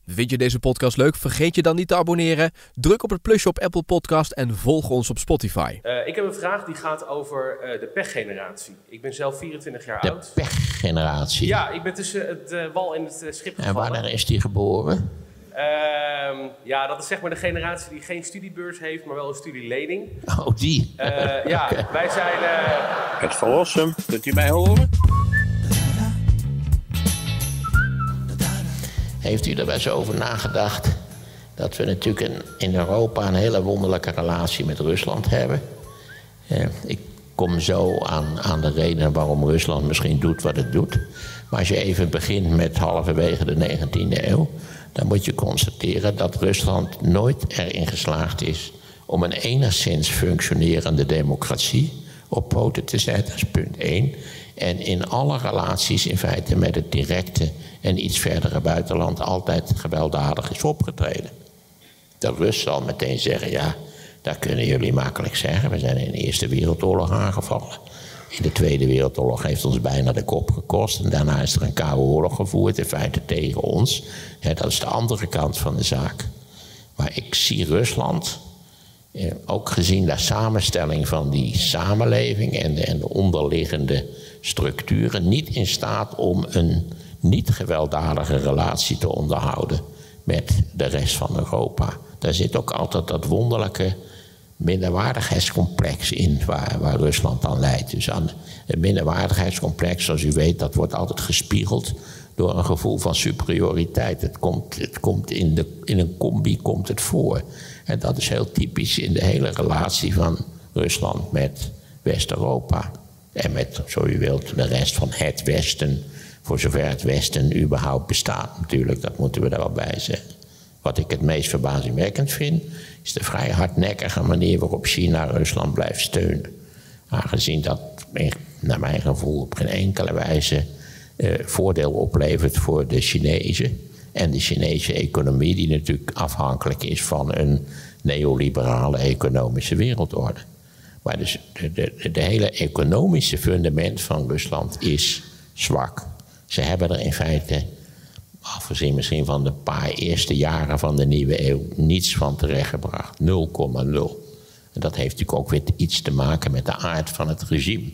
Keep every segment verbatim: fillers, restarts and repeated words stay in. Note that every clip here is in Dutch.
Vind je deze podcast leuk? Vergeet je dan niet te abonneren. Druk op het plusje op Apple Podcast en volg ons op Spotify. Uh, ik heb een vraag die gaat over uh, de pechgeneratie. Ik ben zelf vierentwintig jaar de oud. De pechgeneratie? Ja, ik ben tussen het uh, wal en het uh, schip gevallen. En wanneer is die geboren? Uh, ja, dat is zeg maar de generatie die geen studiebeurs heeft, maar wel een studielening. Oh, die? Uh, ja, wij zijn... Uh... Het verlossen, kunt u mij horen? Heeft u er wel eens over nagedacht dat we natuurlijk een, in Europa een hele wonderlijke relatie met Rusland hebben? Eh, ik kom zo aan, aan de reden waarom Rusland misschien doet wat het doet. Maar als je even begint met halverwege de negentiende eeuw... dan moet je constateren dat Rusland nooit erin geslaagd is om een enigszins functionerende democratie op poten te zetten. Dat is punt één. En in alle relaties in feite met het directe en iets verdere buitenland altijd gewelddadig is opgetreden. De Rus zal meteen zeggen, ja, dat kunnen jullie makkelijk zeggen. We zijn in de Eerste Wereldoorlog aangevallen. In de Tweede Wereldoorlog heeft ons bijna de kop gekost. En daarna is er een koude oorlog gevoerd, in feite tegen ons. Ja, dat is de andere kant van de zaak. Maar ik zie Rusland, eh, ook gezien de samenstelling van die samenleving en de, en de onderliggende structuren, niet in staat om een niet gewelddadige relatie te onderhouden met de rest van Europa. Daar zit ook altijd dat wonderlijke minderwaardigheidscomplex in waar, waar Rusland aan leidt. Dus aan het minderwaardigheidscomplex, zoals u weet, dat wordt altijd gespiegeld door een gevoel van superioriteit. Het komt, het komt in, de, in een combi komt het voor. En dat is heel typisch in de hele relatie van Rusland met West-Europa. En met, zo u wilt, de rest van het Westen, voor zover het Westen überhaupt bestaat natuurlijk, dat moeten we er wel bij zeggen. Wat ik het meest verbazingwekkend vind, is de vrij hardnekkige manier waarop China Rusland blijft steunen. Aangezien dat, naar mijn gevoel, op geen enkele wijze eh, voordeel oplevert voor de Chinezen. En de Chinese economie, die natuurlijk afhankelijk is van een neoliberale economische wereldorde. Maar dus de, de, de hele economische fundament van Rusland is zwak. Ze hebben er in feite, afgezien misschien van de paar eerste jaren van de nieuwe eeuw, niets van terechtgebracht. nul komma nul. En dat heeft natuurlijk ook weer iets te maken met de aard van het regime.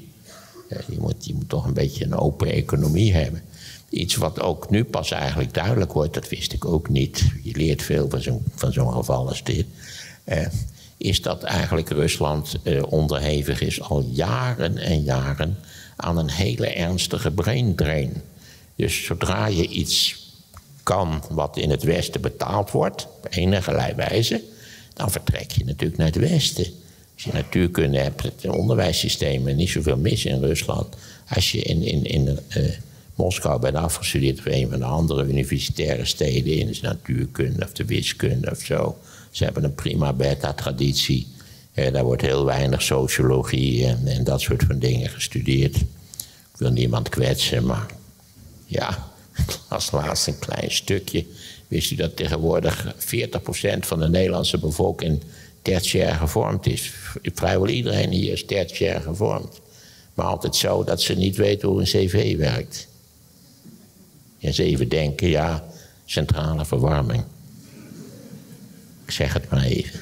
Je moet, je moet toch een beetje een open economie hebben. Iets wat ook nu pas eigenlijk duidelijk wordt, dat wist ik ook niet. Je leert veel van zo'n, van zo'n geval als dit. Eh, is dat eigenlijk Rusland eh, onderhevig is al jaren en jaren aan een hele ernstige brain drain. Dus zodra je iets kan wat in het Westen betaald wordt, op enige wijze, dan vertrek je natuurlijk naar het Westen. Als je natuurkunde hebt, het onderwijssysteem, en niet zoveel mis in Rusland. Als je in, in, in uh, Moskou bent afgestudeerd of een van de andere universitaire steden in de natuurkunde of de wiskunde of zo. Ze hebben een prima beta-traditie. Eh, daar wordt heel weinig sociologie en, en dat soort van dingen gestudeerd. Ik wil niemand kwetsen, maar ja, als laatste een klein stukje. Wist u dat tegenwoordig veertig procent van de Nederlandse bevolking tertiair gevormd is? Vrijwel iedereen hier is tertiair gevormd. Maar altijd zo dat ze niet weten hoe een cv werkt. En ze even denken, ja, centrale verwarming. Ik zeg het maar even.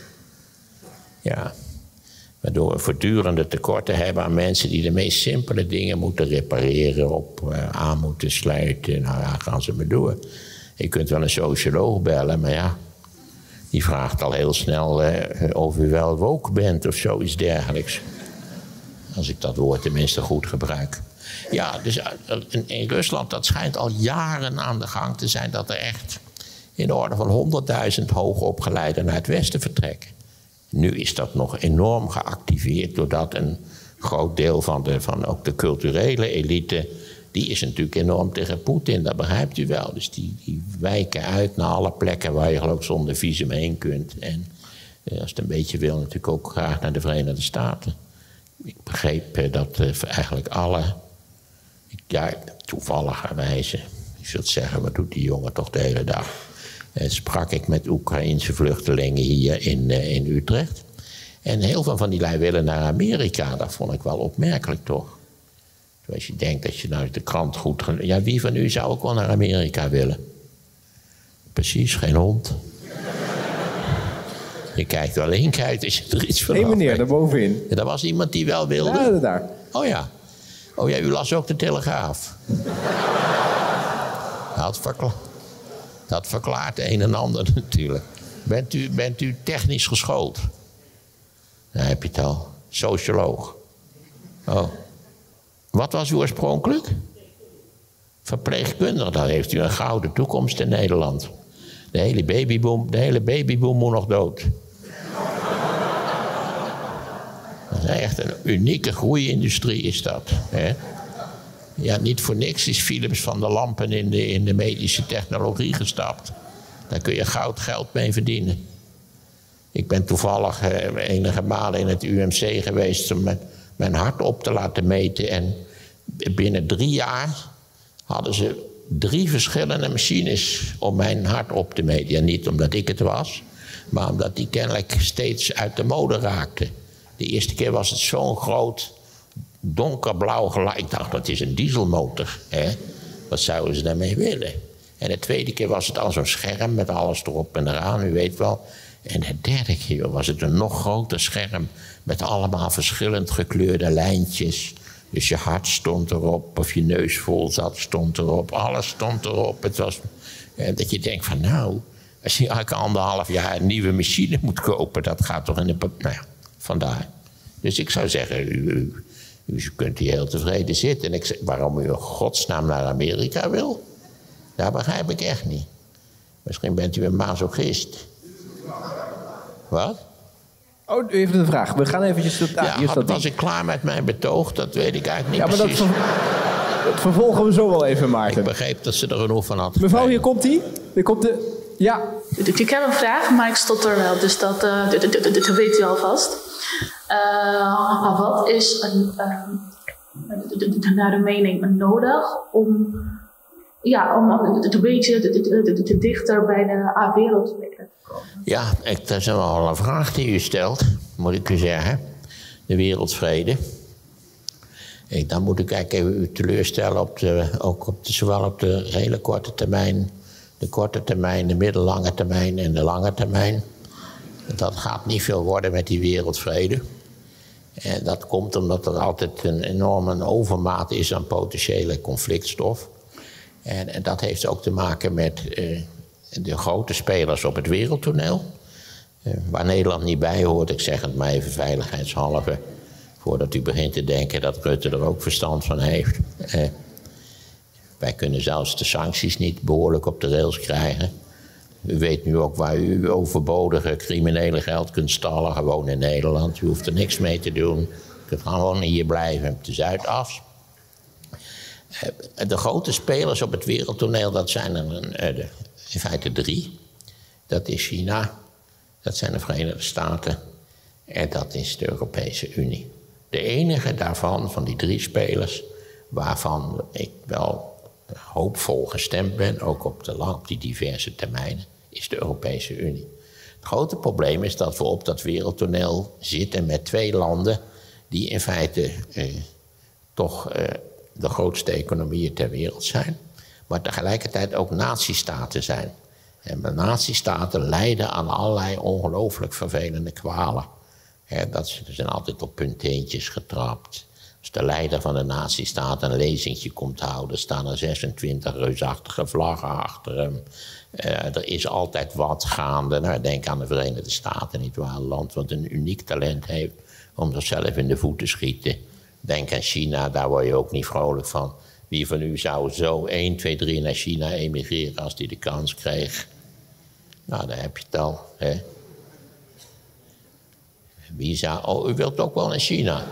Ja. Waardoor we voortdurende tekorten hebben aan mensen die de meest simpele dingen moeten repareren, op uh, aan moeten sluiten. Nou ja, gaan ze maar door. Je kunt wel een socioloog bellen, maar ja, die vraagt al heel snel uh, of u wel woke bent of zoiets dergelijks. Als ik dat woord tenminste goed gebruik. Ja, dus uh, in, in Rusland, dat schijnt al jaren aan de gang te zijn dat er echt in de orde van honderdduizend hoogopgeleiden naar het Westen vertrekken. Nu is dat nog enorm geactiveerd doordat een groot deel van, de, van ook de culturele elite, die is natuurlijk enorm tegen Poetin, dat begrijpt u wel. Dus die, die wijken uit naar alle plekken waar je geloof ik zonder visum heen kunt. En eh, als het een beetje wil natuurlijk ook graag naar de Verenigde Staten. Ik begreep eh, dat eh, eigenlijk alle, ja, toevalligerwijze, je zult zeggen, wat doet die jongen toch de hele dag? Uh, sprak ik met Oekraïense vluchtelingen hier in, uh, in Utrecht. En heel veel van die lui willen naar Amerika. Dat vond ik wel opmerkelijk, toch? Als je denkt dat je nou de krant goed... Ja, wie van u zou ook wel naar Amerika willen? Precies, geen hond. Je kijkt wel link uit als je er iets van Hé af meneer, weet. daar bovenin. Ja, dat was iemand die wel wilde? Ja, daar. Oh ja. Oh ja, u las ook de Telegraaf. Dat, verkla dat verklaart een en ander natuurlijk. Bent u, bent u technisch geschoold? Dan heb je het al. Socioloog. Oh. Wat was u oorspronkelijk? Verpleegkundige. Dan heeft u een gouden toekomst in Nederland. De hele babyboom, de hele babyboom moet nog dood. Dat is echt een unieke groeiindustrie is dat. Hè? Ja, niet voor niks is Philips van der Lampen in de, in de medische technologie gestapt. Daar kun je goud geld mee verdienen. Ik ben toevallig eh, enige malen in het U M C geweest om mijn, mijn hart op te laten meten. En binnen drie jaar hadden ze drie verschillende machines om mijn hart op te meten. Ja, niet omdat ik het was, maar omdat die kennelijk steeds uit de mode raakte. De eerste keer was het zo'n groot donkerblauw geluid. Ik dacht, dat is een dieselmotor. Hè? Wat zouden ze daarmee willen? En de tweede keer was het al zo'n scherm met alles erop en eraan, u weet wel. En de derde keer was het een nog groter scherm met allemaal verschillend gekleurde lijntjes. Dus je hart stond erop, of je neus vol zat, stond erop. Alles stond erop. Het was eh, dat je denkt van nou, als je elke anderhalf jaar een nieuwe machine moet kopen, dat gaat toch in de... Nou ja, vandaar. Dus ik zou zeggen, u, u, u kunt hier heel tevreden zitten. En ik zeg, waarom u in godsnaam naar Amerika wil, dat begrijp ik echt niet. Misschien bent u een masochist. Wat? Oh, u heeft een vraag. We gaan eventjes... Tot, ah, Ja, hier had, staat die. was ik klaar met mijn betoog? Dat weet ik eigenlijk Ja, niet maar dat, precies. ver- dat vervolgen we zo wel even, Ik Maarten. begreep dat ze er genoeg van had. Mevrouw, hier komt hij. Er komt de... Ja. Ik heb een vraag, maar ik stotter wel, dus dat, uh, dat, dat, dat, dat weet u alvast. Uh, wat is een, uh, naar de mening nodig om, ja, om een beetje te, te dichter bij de wereldvrede te komen? Ja, ik, dat is wel een vraag die u stelt, moet ik u zeggen. De wereldvrede. Ik, dan moet ik eigenlijk u teleurstellen, op de, ook op de, zowel op de hele korte termijn, de korte termijn, de middellange termijn en de lange termijn. Dat gaat niet veel worden met die wereldvrede. En dat komt omdat er altijd een enorme overmaat is aan potentiële conflictstof. En, en dat heeft ook te maken met uh, de grote spelers op het wereldtoneel. Uh, waar Nederland niet bij hoort, ik zeg het maar even veiligheidshalve, voordat u begint te denken dat Rutte er ook verstand van heeft. Uh, wij kunnen zelfs de sancties niet behoorlijk op de rails krijgen. U weet nu ook waar u overbodige criminele geld kunt stallen, gewoon in Nederland. U hoeft er niks mee te doen. U kunt gewoon hier blijven, op de Zuidas. De grote spelers op het wereldtoneel, dat zijn er in feite drie. Dat is China, dat zijn de Verenigde Staten en dat is de Europese Unie. De enige daarvan, van die drie spelers, waarvan ik wel hoopvol gestemd ben, ook op, de, op die diverse termijnen, is de Europese Unie. Het grote probleem is dat we op dat wereldtoneel zitten met twee landen die in feite eh, toch eh, de grootste economieën ter wereld zijn, maar tegelijkertijd ook natiestaten zijn. En natiestaten lijden aan allerlei ongelooflijk vervelende kwalen. He, dat ze zijn altijd op punteentjes getrapt. Als de leider van de natiestaat een lezingje komt houden, staan er zesentwintig reusachtige vlaggen achter hem. Uh, er is altijd wat gaande. Nou, denk aan de Verenigde Staten, nietwaar? Een land wat een uniek talent heeft om zichzelf in de voet te schieten. Denk aan China, daar word je ook niet vrolijk van. Wie van u zou zo één, twee, drie naar China emigreren als die de kans kreeg? Nou, daar heb je het al. Hè? Wie zou... Oh, u wilt ook wel naar China?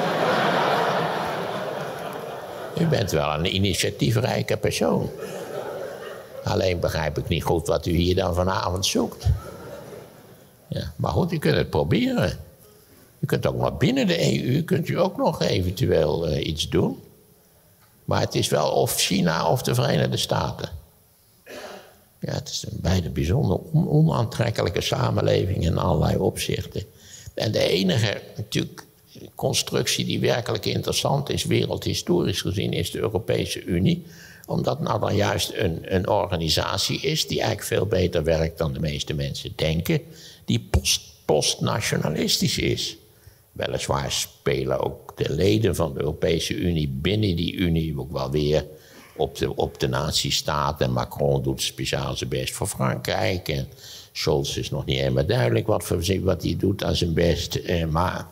U bent wel een initiatiefrijke persoon. Alleen begrijp ik niet goed wat u hier dan vanavond zoekt. Ja, maar goed, u kunt het proberen. U kunt ook nog binnen de E U kunt u ook nog eventueel uh, iets doen. Maar het is wel of China of de Verenigde Staten. Ja, het is een beide bijzonder on onaantrekkelijke samenleving in allerlei opzichten. En de enige natuurlijk constructie die werkelijk interessant is, wereldhistorisch gezien, is de Europese Unie. Omdat het nou dan juist een, een organisatie is die eigenlijk veel beter werkt dan de meeste mensen denken. Die post, postnationalistisch is. Weliswaar spelen ook de leden van de Europese Unie binnen die Unie ook wel weer op de, op de nazistaat. En Macron doet speciaal zijn best voor Frankrijk. En Scholz is nog niet helemaal duidelijk wat, voor, wat hij doet aan zijn best. Eh, maar,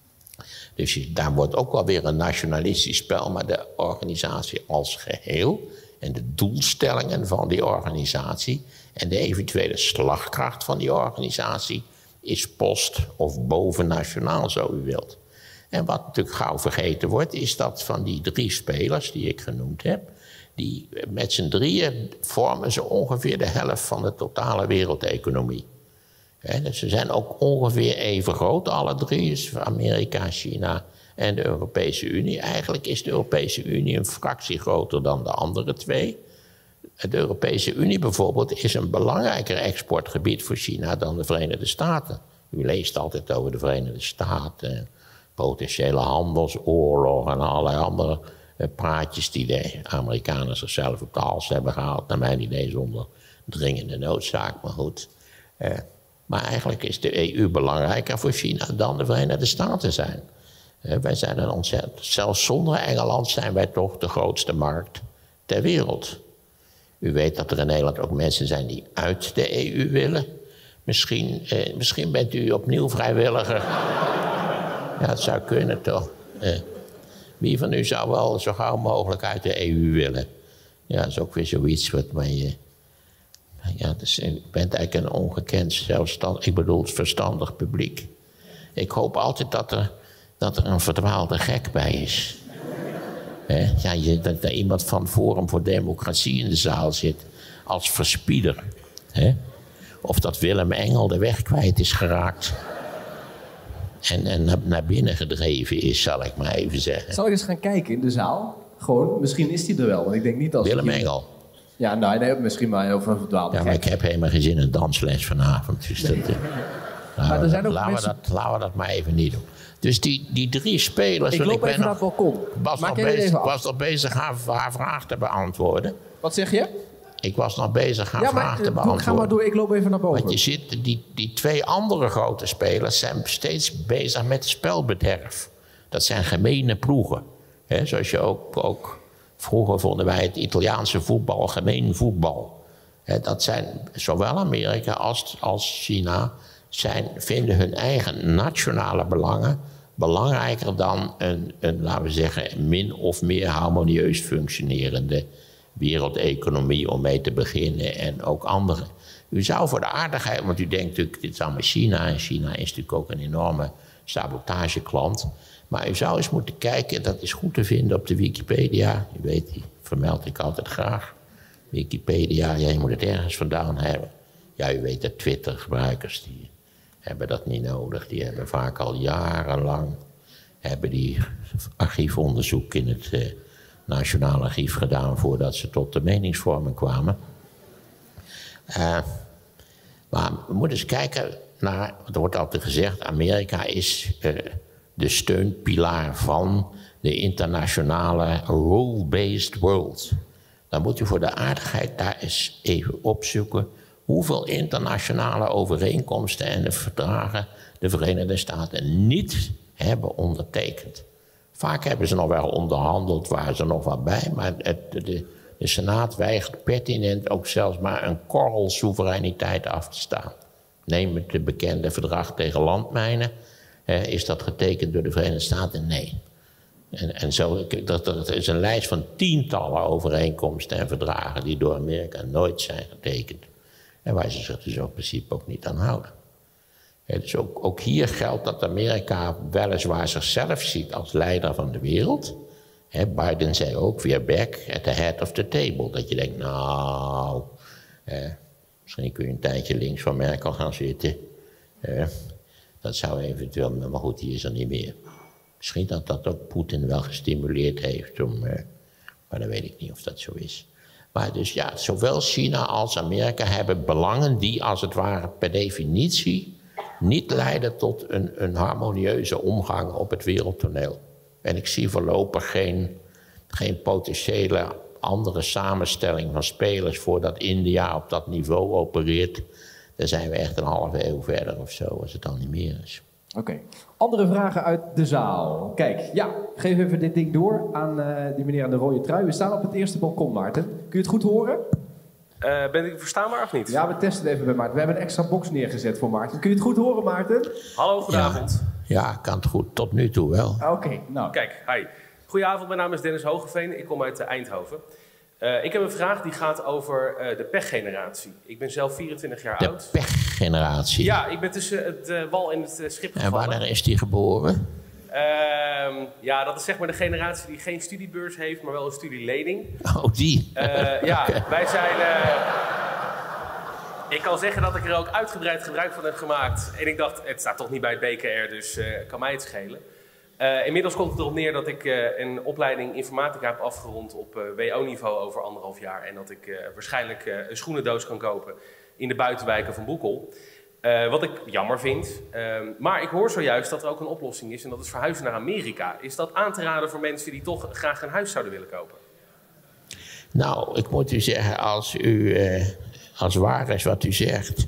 dus daar wordt ook wel weer een nationalistisch spel. Maar de organisatie als geheel en de doelstellingen van die organisatie en de eventuele slagkracht van die organisatie is post- of bovennationaal, zo u wilt. En wat natuurlijk gauw vergeten wordt, is dat van die drie spelers die ik genoemd heb, die met z'n drieën vormen ze ongeveer de helft van de totale wereldeconomie. He, dus ze zijn ook ongeveer even groot, alle drie, dus Amerika, China en de Europese Unie. Eigenlijk is de Europese Unie een fractie groter dan de andere twee. De Europese Unie bijvoorbeeld is een belangrijker exportgebied voor China dan de Verenigde Staten. U leest altijd over de Verenigde Staten, potentiële handelsoorlog en allerlei andere praatjes die de Amerikanen zichzelf op de hals hebben gehaald. Naar mijn idee zonder dringende noodzaak, maar goed. Eh, maar eigenlijk is de E U belangrijker voor China dan de Verenigde Staten zijn. Eh, wij zijn een ontzettend, zelfs zonder Engeland zijn wij toch de grootste markt ter wereld. U weet dat er in Nederland ook mensen zijn die uit de E U willen. Misschien, eh, misschien bent u opnieuw vrijwilliger. Ja, het zou kunnen toch. Eh, wie van u zou wel zo gauw mogelijk uit de E U willen? Ja, dat is ook weer zoiets wat mij... Ja, dus, ik ben eigenlijk een ongekend zelfstandig... Ik bedoel, verstandig publiek. Ik hoop altijd dat er, dat er een verdwaalde gek bij is. He, ja, je, dat er iemand van Forum voor Democratie in de zaal zit als verspieder. He? Of dat Willem Engel de weg kwijt is geraakt. En, en naar binnen gedreven is, zal ik maar even zeggen. Zal ik eens gaan kijken in de zaal? Gewoon, misschien is die er wel. Want ik denk niet als Willem ik... Engel. Ja, nou, nee, misschien maar over een verdwaalde Ja, maar gek. ik heb helemaal geen zin in dansles vanavond. Dus dat, uh, Maar er zijn ook laten, mensen... we dat, laten we dat maar even niet doen. Dus die, die drie spelers... Ik want loop ben even naar nog- het balkon. was Maak nog jij het bezig, even af. was nog bezig haar, haar vraag te beantwoorden. Wat zeg je? Ik was nog bezig haar Ja, vraag maar te eh, doe- beantwoorden. ga maar door. Ik loop even naar boven. Want je ziet, die, die twee andere grote spelers zijn steeds bezig met spelbederf. Dat zijn gemene ploegen. He, zoals je ook, ook... Vroeger vonden wij het Italiaanse voetbal gemeen voetbal. He, dat zijn zowel Amerika als, als China... Zijn, vinden hun eigen nationale belangen... belangrijker dan een, een, laten we zeggen... min of meer harmonieus functionerende wereldeconomie... om mee te beginnen en ook andere. U zou voor de aardigheid, want u denkt natuurlijk... dit is allemaal China en China is natuurlijk ook een enorme sabotageklant... maar u zou eens moeten kijken, dat is goed te vinden op de Wikipedia... u weet, die vermeld ik altijd graag. Wikipedia, ja, je moet het ergens vandaan hebben. Ja, u weet dat Twitter-gebruikers... die hebben dat niet nodig. Die hebben vaak al jarenlang hebben die archiefonderzoek in het uh, Nationaal Archief gedaan voordat ze tot de meningsvorming kwamen. Uh, maar we moeten eens kijken naar, er wordt altijd gezegd, Amerika is uh, de steunpilaar van de internationale rule-based world. Dan moet u voor de aardigheid daar eens even opzoeken hoeveel internationale overeenkomsten en de verdragen de Verenigde Staten niet hebben ondertekend. Vaak hebben ze nog wel onderhandeld, waren ze nog wat bij, maar het, de, de Senaat weigert pertinent ook zelfs maar een korrel soevereiniteit af te staan. Neem het de bekende verdrag tegen landmijnen. Eh, is dat getekend door de Verenigde Staten? Nee. En, en zo, dat, dat is een lijst van tientallen overeenkomsten en verdragen die door Amerika nooit zijn getekend. En waar ze zich dus in principe ook niet aan houden. Ja, dus ook, ook hier geldt dat Amerika weliswaar zichzelf ziet als leider van de wereld. He, Biden zei ook weer back at the head of the table. Dat je denkt, nou, eh, misschien kun je een tijdje links van Merkel gaan zitten. Eh, dat zou eventueel, maar goed, die is er niet meer. Misschien dat dat ook Poetin wel gestimuleerd heeft om, eh, maar dan weet ik niet of dat zo is. Maar dus ja, zowel China als Amerika hebben belangen die als het ware per definitie niet leiden tot een, een harmonieuze omgang op het wereldtoneel. En ik zie voorlopig geen, geen potentiële andere samenstelling van spelers voordat India op dat niveau opereert. Dan zijn we echt een halve eeuw verder of zo, als het dan niet meer is. Oké. Okay. Andere vragen uit de zaal. Kijk, ja, geef even dit ding door aan uh, die meneer aan de rode trui. We staan op het eerste balkon, Maarten. Kun je het goed horen? Uh, ben ik verstaanbaar of niet? Ja, we testen het even bij Maarten. We hebben een extra box neergezet voor Maarten. Kun je het goed horen, Maarten? Hallo, goedenavond. Ja, ja, kan het goed. Tot nu toe wel. Oké, okay, nou. Kijk, hi. Goedenavond, mijn naam is Dennis Hogeveen. Ik kom uit Eindhoven. Uh, ik heb een vraag die gaat over uh, de pechgeneratie. Ik ben zelf vierentwintig jaar de oud. De pechgeneratie? Ja, ik ben tussen het uh, wal en het uh, schip gevallen. En wanneer is die geboren? Uh, ja, dat is zeg maar de generatie die geen studiebeurs heeft, maar wel een studielening. Oh, die? Uh, ja, okay. Wij zijn... Uh, ik kan zeggen dat ik er ook uitgebreid gebruik van heb gemaakt. En ik dacht, het staat toch niet bij het B K R, dus uh, kan mij het schelen. Uh, inmiddels komt het erop neer dat ik uh, een opleiding informatica heb afgerond op uh, W O-niveau over anderhalf jaar. En dat ik uh, waarschijnlijk uh, een schoenendoos kan kopen in de buitenwijken van Boekel. Uh, wat ik jammer vind. Uh, maar ik hoor zojuist dat er ook een oplossing is en dat is verhuizen naar Amerika. Is dat aan te raden voor mensen die toch graag een huis zouden willen kopen? Nou, ik moet u zeggen, als u, uh, als waar is wat u zegt,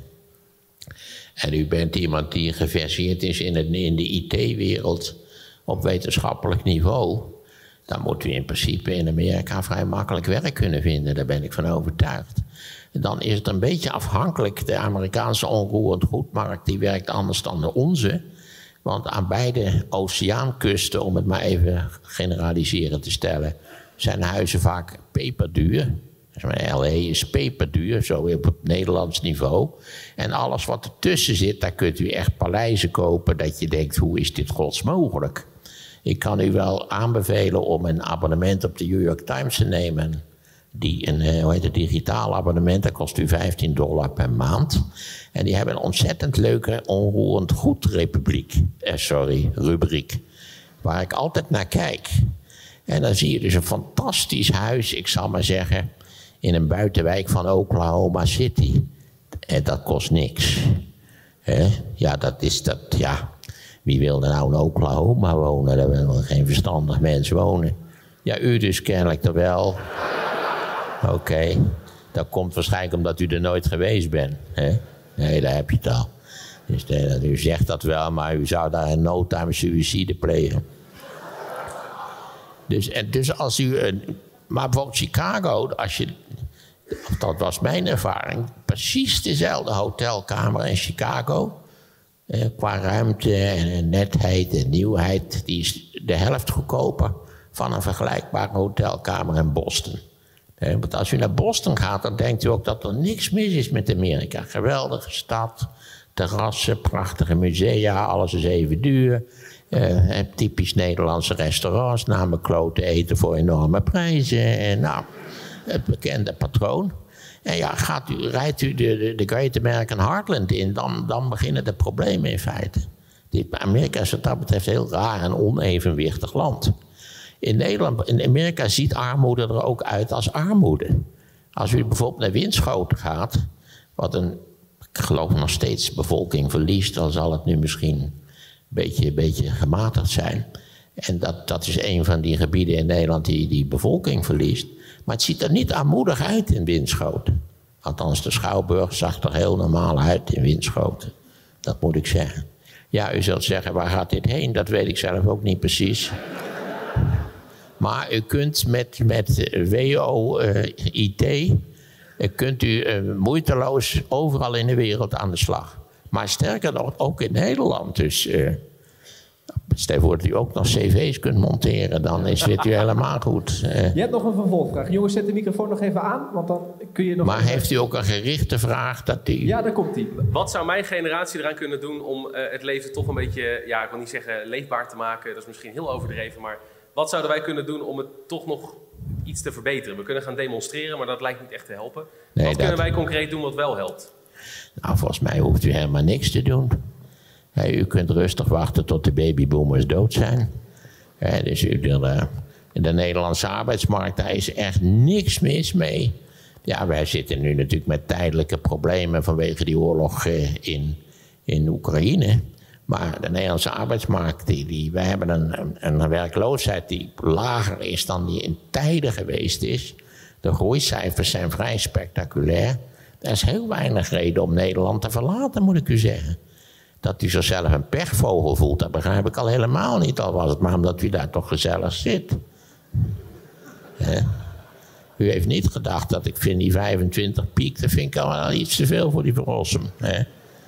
en u bent iemand die geverseerd is in, het, in de I T-wereld op wetenschappelijk niveau, dan moet u in principe in Amerika vrij makkelijk werk kunnen vinden. Daar ben ik van overtuigd. Dan is het een beetje afhankelijk. De Amerikaanse onroerend goedmarkt die werkt anders dan de onze. Want aan beide oceaankusten, om het maar even generaliserend te stellen, zijn huizen vaak peperduur. L A is peperduur, zo op het Nederlands niveau. En alles wat ertussen zit, daar kunt u echt paleizen kopen dat je denkt, hoe is dit gods mogelijk? Ik kan u wel aanbevelen om een abonnement op de New York Times te nemen. Die een hoe heet het, digitaal abonnement, dat kost u vijftien dollar per maand. En die hebben een ontzettend leuke onroerend goed republiek, eh, sorry, rubriek. Waar ik altijd naar kijk. En dan zie je dus een fantastisch huis, ik zal maar zeggen, in een buitenwijk van Oklahoma City. En dat kost niks. He? Ja, dat is dat, ja. Wie wil er nou in Oklahoma wonen? Daar wil geen verstandig mens wonen. Ja, u dus kennelijk er wel. Oké, okay. Dat komt waarschijnlijk omdat u er nooit geweest bent. Hè? Nee, daar heb je het al. Dus de, u zegt dat wel, maar u zou daar in no time suïcide plegen. Dus, en dus als u... Een, maar bijvoorbeeld Chicago, als je, dat was mijn ervaring, precies dezelfde hotelkamer in Chicago. Eh, qua ruimte en netheid en nieuwheid, die is de helft goedkoper van een vergelijkbare hotelkamer in Boston. Eh, want als u naar Boston gaat, dan denkt u ook dat er niks mis is met Amerika. Geweldige stad, terrassen, prachtige musea, alles is even duur. Uh, typisch Nederlandse restaurants, namelijk klote eten voor enorme prijzen. En nou, het bekende patroon. En ja, gaat u, rijdt u de, de, de Great American Heartland in, dan, dan beginnen de problemen in feite. Dit, Amerika is wat dat betreft een heel raar en onevenwichtig land. In, Nederland, in Amerika ziet armoede er ook uit als armoede. Als u bijvoorbeeld naar Winschoten gaat, wat een, ik geloof nog steeds bevolking verliest, dan zal het nu misschien beetje, beetje gematigd zijn. En dat, dat is een van die gebieden in Nederland die die bevolking verliest. Maar het ziet er niet armoedig uit in Winschoten. Althans, de Schouwburg zag er heel normaal uit in Winschoten. Dat moet ik zeggen. Ja, u zult zeggen, waar gaat dit heen? Dat weet ik zelf ook niet precies. Maar u kunt met, met W O I T... Uh, kunt u uh, moeiteloos overal in de wereld aan de slag. Maar sterker nog, ook in Nederland. Dus uh, stel voor dat u ook nog cv's kunt monteren, dan is dit u helemaal goed. Uh, Je hebt nog een vervolgvraag. Jongens, zet de microfoon nog even aan, want dan kun je nog... Maar heeft u ook een gerichte vraag? Dat die... Ja, daar komt die. Wat zou mijn generatie eraan kunnen doen om uh, het leven toch een beetje, ja, ik wil niet zeggen leefbaar te maken. Dat is misschien heel overdreven, maar wat zouden wij kunnen doen om het toch nog iets te verbeteren? We kunnen gaan demonstreren, maar dat lijkt niet echt te helpen. Nee, wat dat... kunnen wij concreet doen wat wel helpt? Nou, volgens mij hoeft u helemaal niks te doen. He, u kunt rustig wachten tot de babyboomers dood zijn. He, dus u, de, de Nederlandse arbeidsmarkt, daar is echt niks mis mee. Ja, wij zitten nu natuurlijk met tijdelijke problemen vanwege die oorlog uh, in, in Oekraïne. Maar de Nederlandse arbeidsmarkt, die, die, wij hebben een, een, een werkloosheid die lager is dan die in tijden geweest is. De groeicijfers zijn vrij spectaculair. Er is heel weinig reden om Nederland te verlaten, moet ik u zeggen. Dat u zichzelf een pechvogel voelt, dat begrijp ik al helemaal niet. Al was het maar omdat u daar toch gezellig zit. He? U heeft niet gedacht dat ik vind die vijfentwintig piek, dat vind ik al wel iets te veel voor die Verrossum. He?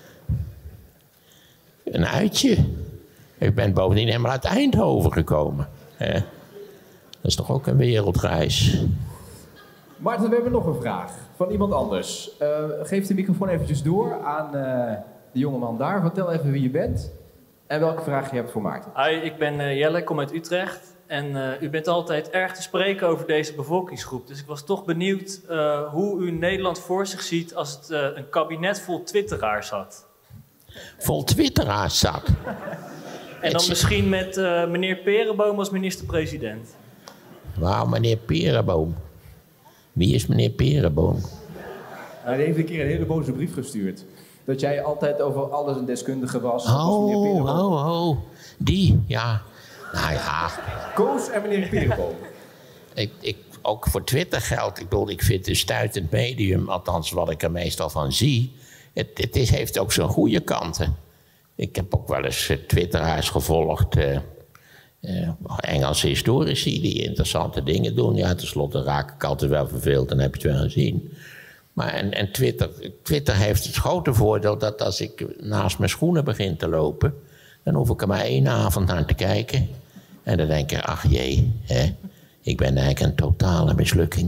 Een uitje. Ik ben bovendien helemaal uit Eindhoven gekomen. He? Dat is toch ook een wereldreis. Maarten, we hebben nog een vraag van iemand anders. Uh, geef de microfoon eventjes door aan uh, de jongeman daar. Vertel even wie je bent en welke vraag je hebt voor Maarten. Hi, ik ben uh, Jelle, ik kom uit Utrecht. En uh, u bent altijd erg te spreken over deze bevolkingsgroep. Dus ik was toch benieuwd uh, hoe u Nederland voor zich ziet als het uh, een kabinet vol twitteraars had. Vol twitteraars zat? En dan misschien met uh, meneer Perenboom als minister-president. Wauw, meneer Perenboom. Wie is meneer Perenboom? Hij heeft een keer een hele boze brief gestuurd. Dat jij altijd over alles een deskundige was. Oh, oh, oh. Die, ja. Nou ja. Koos en meneer Perenboom. ik, ik, ook voor Twitter geldt. Ik bedoel, ik vind het een stuitend medium. Althans, wat ik er meestal van zie. Het, het is, heeft ook zijn goede kanten. Ik heb ook wel eens uh, twitteraars gevolgd. Uh, uh, Engelse historici die interessante dingen doen. Ja, tenslotte raak ik altijd wel verveeld. Dan heb je het wel gezien. Maar en, en Twitter, Twitter heeft het grote voordeel dat als ik naast mijn schoenen begin te lopen, dan hoef ik er maar één avond naar te kijken. En dan denk ik, ach jee, hè, ik ben eigenlijk een totale mislukking.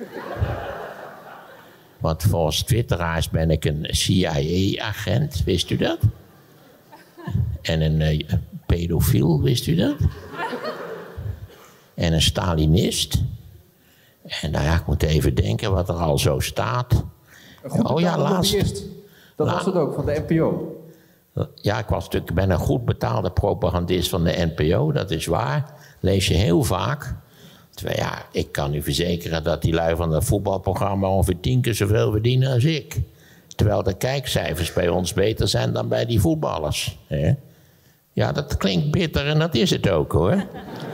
Want volgens twitteraars ben ik een C I A-agent, wist u dat? En een uh, pedofiel, wist u dat? En een Stalinist. En nou ja, ik moet even denken wat er al zo staat. Oh ja, laatst. Dat La was het ook, van de N P O. Ja, ik, was natuurlijk, ik ben een goed betaalde propagandist van de N P O, dat is waar. Lees je heel vaak. Terwijl ja, ik kan u verzekeren dat die lui van dat voetbalprogramma ongeveer tien keer zoveel verdienen als ik. Terwijl de kijkcijfers bij ons beter zijn dan bij die voetballers. Hè? Ja, dat klinkt bitter en dat is het ook hoor.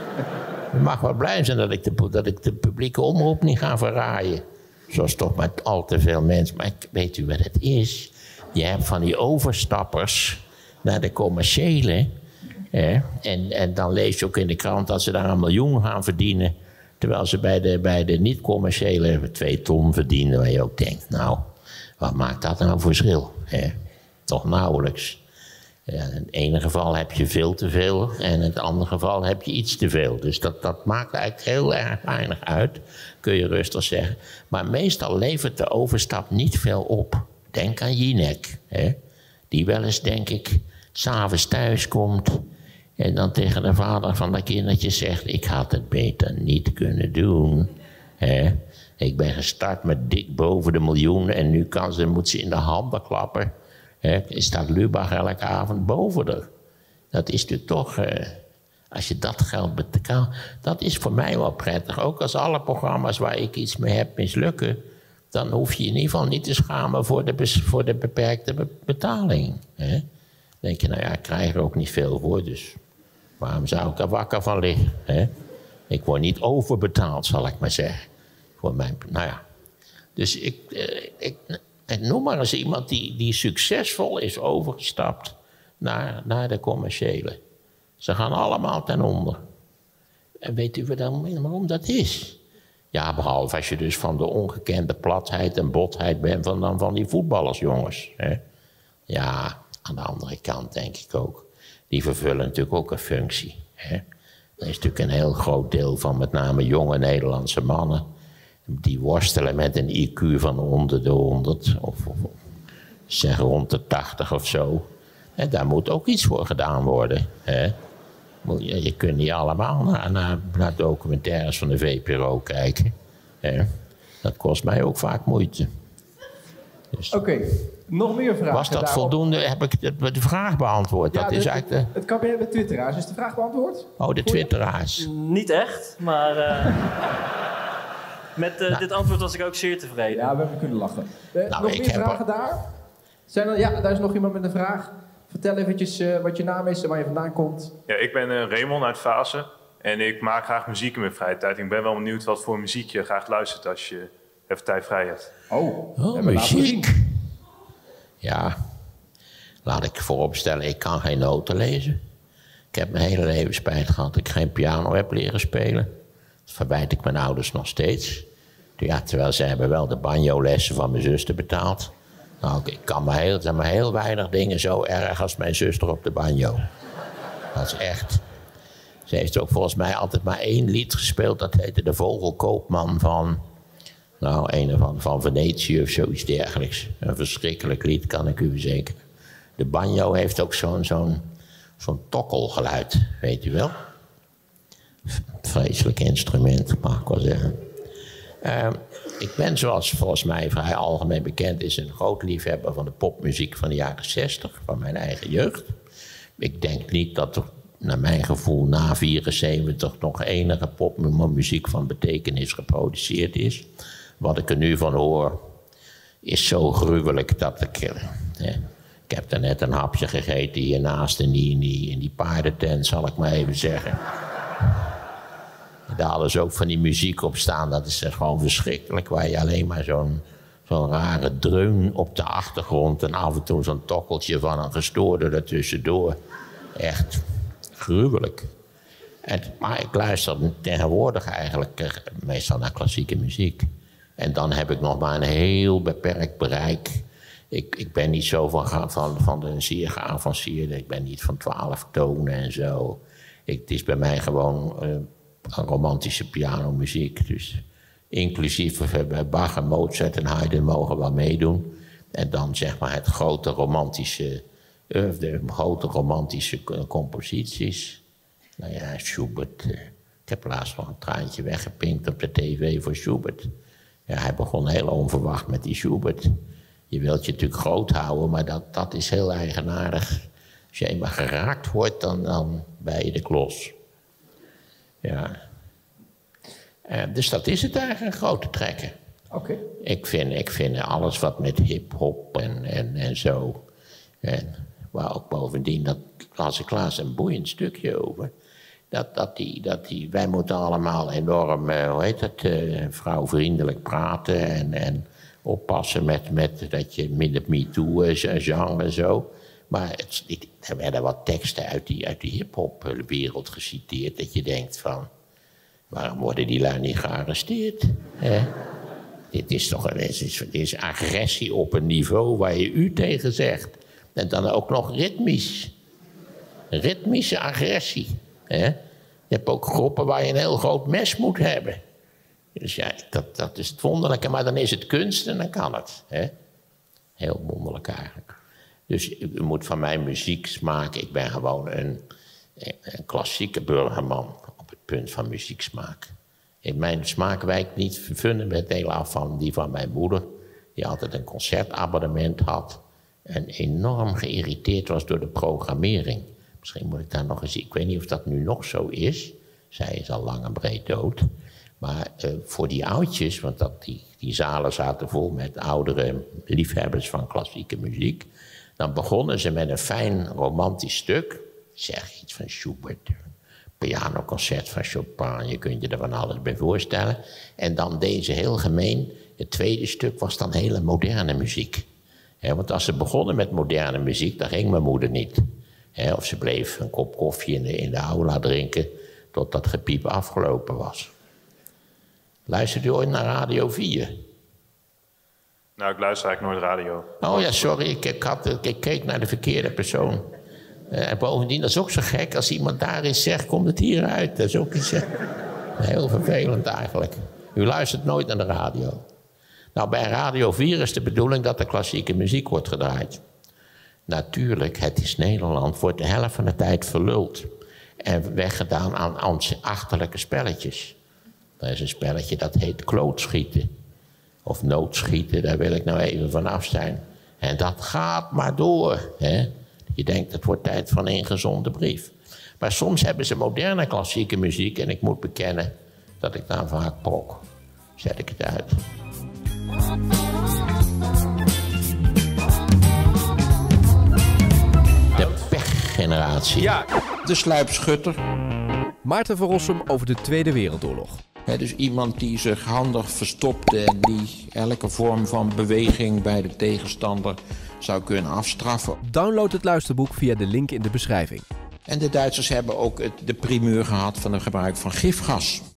Je mag wel blij zijn dat ik, de, dat ik de publieke omroep niet ga verraaien. Zoals toch met al te veel mensen. Maar weet u wat het is? Je hebt van die overstappers naar de commerciële. Hè? En, en dan lees je ook in de krant dat ze daar een miljoen gaan verdienen. Terwijl ze bij de, bij de niet-commerciële twee ton verdienen. Waar je ook denkt, nou, wat maakt dat nou voor verschil? Hè? Toch nauwelijks. Ja, in het ene geval heb je veel te veel en in het andere geval heb je iets te veel. Dus dat, dat maakt eigenlijk heel erg weinig uit, kun je rustig zeggen. Maar meestal levert de overstap niet veel op. Denk aan Jinek, hè? Die wel eens, denk ik, 's avonds thuis komt en dan tegen de vader van dat kindertje zegt, ik had het beter niet kunnen doen. Hè? Ik ben gestart met dik boven de miljoen en nu kan ze, moet ze in de handen klappen. He, staat Lubach elke avond boven er. Dat is natuurlijk toch, eh, als je dat geld betaalt, dat is voor mij wel prettig. Ook als alle programma's waar ik iets mee heb mislukken, dan hoef je in ieder geval niet te schamen voor de, voor de beperkte be betaling. He. Dan denk je, nou ja, ik krijg er ook niet veel voor, dus waarom zou ik er wakker van liggen? He. Ik word niet overbetaald, zal ik maar zeggen. Voor mijn, nou ja, dus ik... Eh, ik En noem maar eens iemand die, die succesvol is overgestapt naar, naar de commerciële. Ze gaan allemaal ten onder. En weet u waarom dat is? Ja, behalve als je dus van de ongekende platheid en botheid bent van, dan van die voetballersjongens. Hè? Ja, aan de andere kant denk ik ook. Die vervullen natuurlijk ook een functie. Hè? Er is natuurlijk een heel groot deel van met name jonge Nederlandse mannen die worstelen met een I Q van onder de honderd, of, of zeg rond de tachtig of zo. En daar moet ook iets voor gedaan worden. Hè? Je, je kunt niet allemaal naar, naar, naar documentaires van de V P R O kijken. Hè? Dat kost mij ook vaak moeite. Dus. Oké, okay. Nog meer vragen? Was dat daarop? Voldoende? Heb ik de, de vraag beantwoord? Ja, dat de, is eigenlijk de... Het kabinet met twitteraars. Is de vraag beantwoord? Oh, de twitteraars. Niet echt, maar... Uh... Met uh, nou. dit antwoord was ik ook zeer tevreden. Ja, we hebben kunnen lachen. Uh, nou, nog meer vragen er... daar? Zijn er? Ja, daar is nog iemand met een vraag. Vertel eventjes uh, wat je naam is en waar je vandaan komt. Ja, ik ben uh, Raymond uit Vaassen. En ik maak graag muziek in mijn vrije tijd. Ik ben wel benieuwd wat voor muziek je graag luistert als je even tijd vrij hebt. Oh, oh muziek. Ja, laat ik vooropstellen, ik kan geen noten lezen. Ik heb mijn hele leven spijt gehad dat ik geen piano heb leren spelen. Dat verwijt ik mijn ouders nog steeds. Ja, terwijl zij hebben wel de banjo-lessen van mijn zuster betaald. Nou, ik kan maar heel, er zijn maar heel weinig dingen zo erg als mijn zuster op de banjo. Dat is echt. Ze heeft ook volgens mij altijd maar één lied gespeeld. Dat heette De Vogelkoopman van... Nou, een van, van Venetië of zoiets dergelijks. Een verschrikkelijk lied, kan ik u verzekeren. De banjo heeft ook zo'n zo'n zo'n tokkelgeluid, weet u wel. Vreselijk instrument, mag ik wel zeggen. Uh, ik ben, zoals volgens mij vrij algemeen bekend is, een groot liefhebber van de popmuziek van de jaren zestig, van mijn eigen jeugd. Ik denk niet dat er, naar mijn gevoel, na vierenzeventig nog enige popmuziek van betekenis geproduceerd is. Wat ik er nu van hoor, is zo gruwelijk dat ik... Eh, ik heb er net een hapje gegeten hiernaast in die, in die, in die paardentent, zal ik maar even zeggen. Daar hadden ze ook van die muziek op staan, dat is gewoon verschrikkelijk. Waar je alleen maar zo'n zo'n rare dreun op de achtergrond en af en toe zo'n tokkeltje van een gestoorde ertussendoor. Echt gruwelijk. En, maar ik luister tegenwoordig eigenlijk meestal naar klassieke muziek. En dan heb ik nog maar een heel beperkt bereik. Ik, ik ben niet zo van, van, van de zeer geavanceerde, ik ben niet van twaalf tonen en zo. Ik, het is bij mij gewoon uh, een romantische pianomuziek. Dus inclusief uh, Bach en Mozart en Haydn mogen wel meedoen. En dan zeg maar het grote romantische, uh, de grote romantische composities. Nou ja, Schubert. Uh, ik heb laatst nog een traantje weggepinkt op de tv voor Schubert. Ja, hij begon heel onverwacht met die Schubert. Je wilt je natuurlijk groot houden, maar dat, dat is heel eigenaardig. Als je eenmaal geraakt wordt, dan, dan ben je de klos. Ja. Uh, dus dat is het eigenlijk, grote trekken. Oké. Okay. Ik vind, ik vind alles wat met hip-hop en, en, en zo. En waar ook bovendien, dat las ik laatst een boeiend stukje over. Dat, dat, die, dat die, wij moeten allemaal enorm, uh, hoe heet het, uh, vrouwvriendelijk praten en, en oppassen met, met dat je midden MeToo-genre en zo. Maar het, het, er werden wat teksten uit die, uit die hip-hop-wereld geciteerd, dat je denkt van, waarom worden die lui niet gearresteerd? Hè? Dit is toch een, dit is, dit is agressie op een niveau waar je u tegen zegt. En dan ook nog ritmisch. Ritmische agressie. Hè? Je hebt ook groepen waar je een heel groot mes moet hebben. Dus ja, dat, dat is het wonderlijke. Maar dan is het kunst en dan kan het. Hè? Heel wonderlijk eigenlijk. Dus u moet van mijn muzieksmaak... Ik ben gewoon een, een klassieke burgerman op het punt van muzieksmaak. In mijn smaak wijkt niet fundamenteel af van die van mijn moeder... die altijd een concertabonnement had... en enorm geïrriteerd was door de programmering. Misschien moet ik daar nog eens... Ik weet niet of dat nu nog zo is. Zij is al lang en breed dood. Maar uh, voor die oudjes, want dat, die, die zalen zaten vol met oudere liefhebbers van klassieke muziek... dan begonnen ze met een fijn romantisch stuk. Zeg iets van Schubert, pianoconcert van Chopin, je kunt je er van alles bij voorstellen. En dan deze heel gemeen, het tweede stuk was dan hele moderne muziek. He, want als ze begonnen met moderne muziek, dan ging mijn moeder niet. He, of ze bleef een kop koffie in de, in de aula drinken tot dat gepiep afgelopen was. Luistert u ooit naar Radio vier? Nou, ik luister eigenlijk nooit radio. Oh ja, sorry, ik, ik, had, ik keek naar de verkeerde persoon. Uh, en bovendien, dat is ook zo gek, als iemand daar is zegt, komt het hier uit. Dat is ook iets uh, heel vervelend eigenlijk. U luistert nooit naar de radio. Nou, bij Radio vier is de bedoeling dat er klassieke muziek wordt gedraaid. Natuurlijk, het is Nederland, wordt de helft van de tijd verluld. En weggedaan aan, aan achterlijke spelletjes. Er is een spelletje dat heet klootschieten. Of noodschieten, daar wil ik nou even vanaf zijn. En dat gaat maar door. Hè? Je denkt, het wordt tijd van een gezonde brief. Maar soms hebben ze moderne klassieke muziek... en ik moet bekennen dat ik daar vaak prok. Zet ik het uit. De pechgeneratie. Ja. De sluipschutter. Maarten van Rossum over de Tweede Wereldoorlog. He, dus iemand die zich handig verstopte en die elke vorm van beweging bij de tegenstander zou kunnen afstraffen. Download het luisterboek via de link in de beschrijving. En de Duitsers hebben ook het, de primeur gehad van het gebruik van gifgas.